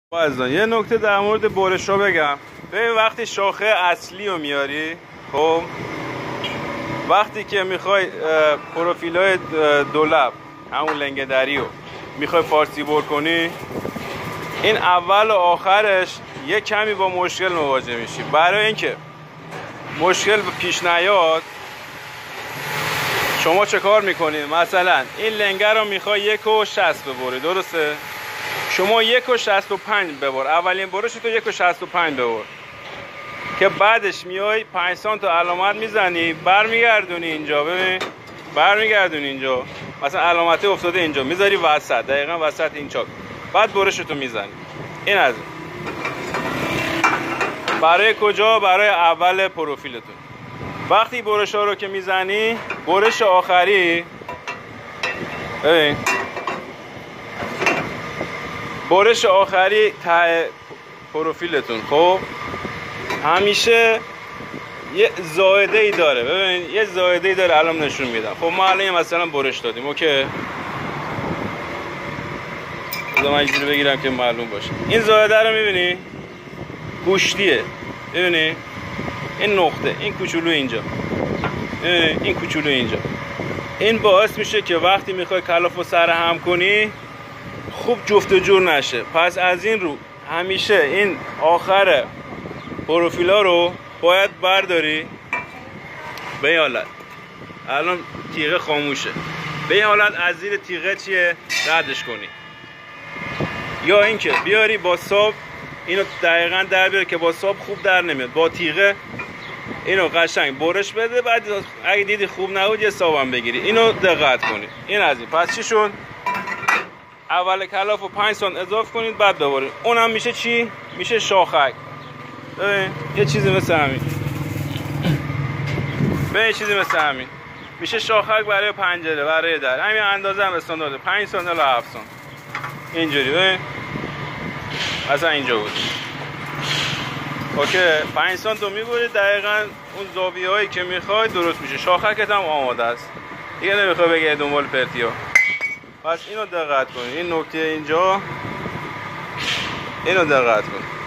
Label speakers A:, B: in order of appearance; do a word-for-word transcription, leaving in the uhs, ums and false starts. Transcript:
A: عزیزان یه نکته در مورد برش رو بگم. ببین وقتی شاخه اصلی رو میاری، خب وقتی که میخوای پروفیل های دولب همون لنگه دری رو میخوای فارسی بر کنی، این اول و آخرش یه کمی با مشکل مواجه میشی. برای اینکه مشکل پیش نیاد شما چه کار میکنید؟ مثلا این لنگه رو میخوای یک و شصت ببری، درسته؟ شما یک و شصت و پنج ببر، اولین برش تو یک و شصت و پنج ببر که بعدش میای پنج سانت علامت میزنی، برمیگردونی اینجا. ببین برمیگردونی اینجا، مثلا علامت افتاده اینجا، میذاری وسط، دقیقا وسط این چاک، بعد برشتو میزنی. این از این. برای کجا؟ برای اول پروفیلتون. وقتی برش ها رو که میزنی، برش آخری، ببین برش آخری ته پروفیلتون خب همیشه یه زائده ای داره. ببین یه زائده ای داره، الان نشون میدم. خب ما الان مثلا برش دادیم، اوکی، بذار من اینجوری بگیرم که معلوم باشه. این زائده رو میبینی؟ گوشتیه، ببینی؟ این نقطه، این کوچولو اینجا، ببینی؟ این کوچولو اینجا، این باعث میشه که وقتی میخوای کلافو سر هم کنی خوب جفت و جور نشه. پس از این رو همیشه این آخر پروفیلا رو باید برداری به این حالت. الان تیغه خاموشه، به این حالت از زیر تیغه چیه ردش کنی، یا اینکه بیاری با ساب اینو دقیقا در بیاری که با ساب خوب در نمیاد، با تیغه اینو قشنگ برش بده، بعد اگه دیدی خوب نبود یه سابم بگیری. اینو دقت کنی. این از این. پس چی شد؟ اول کلاف رو پنج سانت اضافه کنید، بعد ببرید. اونم میشه چی؟ میشه شاخک. ببین یه چیزی مثل همین، ببین یه چیزی مثل همین میشه شاخک برای پنجره، برای در. همین اندازه هم استاندارده، پنج سانت الی هفت سانت اینجوری. ببین مثلا اینجا بود، اوکی. پنج سانت رو میبرید، دقیقاً اون زاویه هایی که میخوای درست میشه. شاخکت هم آماده است دیگه، نمیخوای بگه دنبال پرتی ها. پس اینو دقت کنید، این نکته اینجا، اینو دقت کنید.